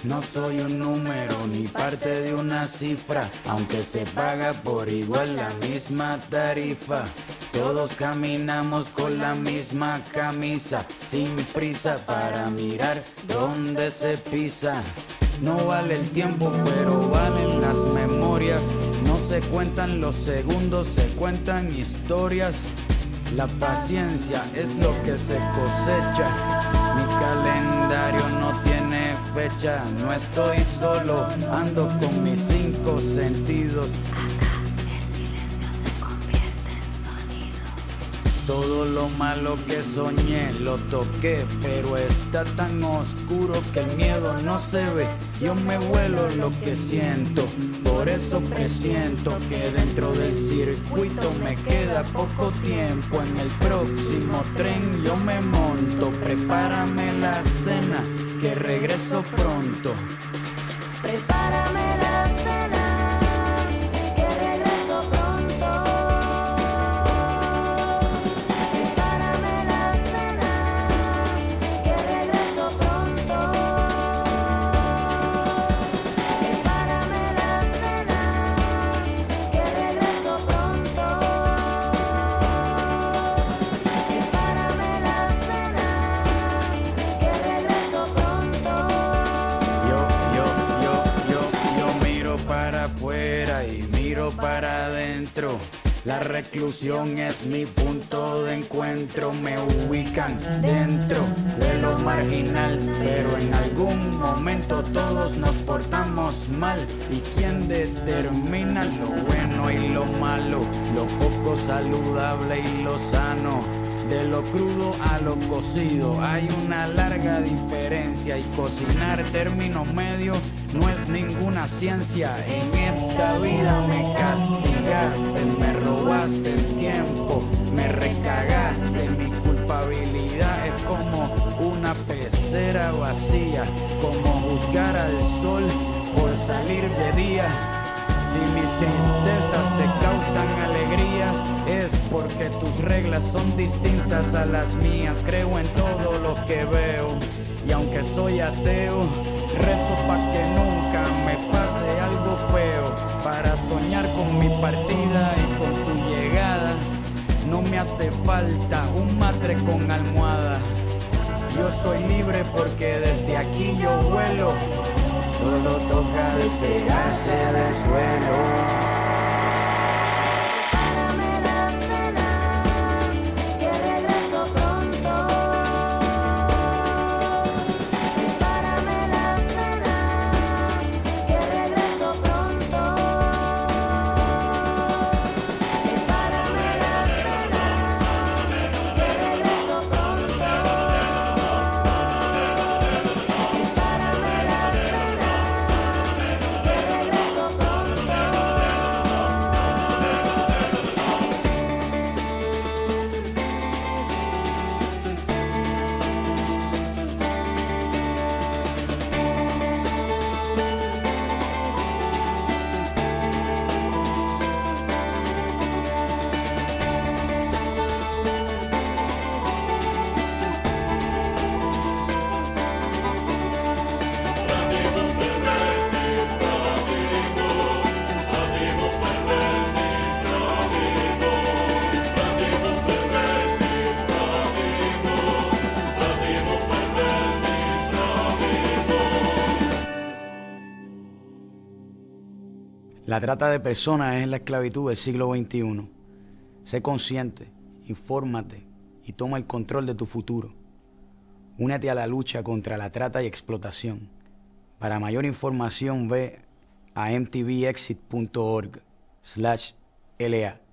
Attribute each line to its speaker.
Speaker 1: No soy un número ni parte de una cifra, aunque se paga por igual la misma tarifa. Todos caminamos con la misma camisa, sin prisa para mirar dónde se pisa. No vale el tiempo, pero valen las memorias. No se cuentan los segundos, se cuentan historias. La paciencia es lo que se cosecha. Mi calendario no tiene fecha. No estoy solo, ando con mis 5 sentidos. Todo lo malo que soñé lo toqué, pero está tan oscuro que el miedo no se ve. Yo me vuelo lo que siento, por eso presiento que dentro del circuito me queda poco tiempo. En el próximo tren yo me monto, prepárame la cena, que regreso pronto.
Speaker 2: Prepárame la cena.
Speaker 1: Para adentro, la reclusión es mi punto de encuentro. Me ubican dentro de lo marginal, pero en algún momento todos nos portamos mal. ¿Y quién determina lo bueno y lo malo? Lo poco saludable y lo sano. De lo crudo a lo cocido hay una larga diferencia, y cocinar término medio no es ninguna ciencia. En esta vida me castigaste, me robaste el tiempo, me recagaste. Mi culpabilidad es como una pecera vacía, como juzgar al sol por salir de día. Si mis tristezas te causan alegrías, es porque tus reglas son distintas a las mías. Creo en todo lo que veo, y aunque soy ateo, rezo pa' que nunca me pase algo feo. Para soñar con mi partida y con tu llegada, no me hace falta un matre con almohada. Yo soy libre porque desde aquí yo vuelo. Solo toca despegarse del suelo. La trata de personas es la esclavitud del siglo XXI. Sé consciente, infórmate y toma el control de tu futuro. Únete a la lucha contra la trata y explotación. Para mayor información ve a mtvexit.org/LA.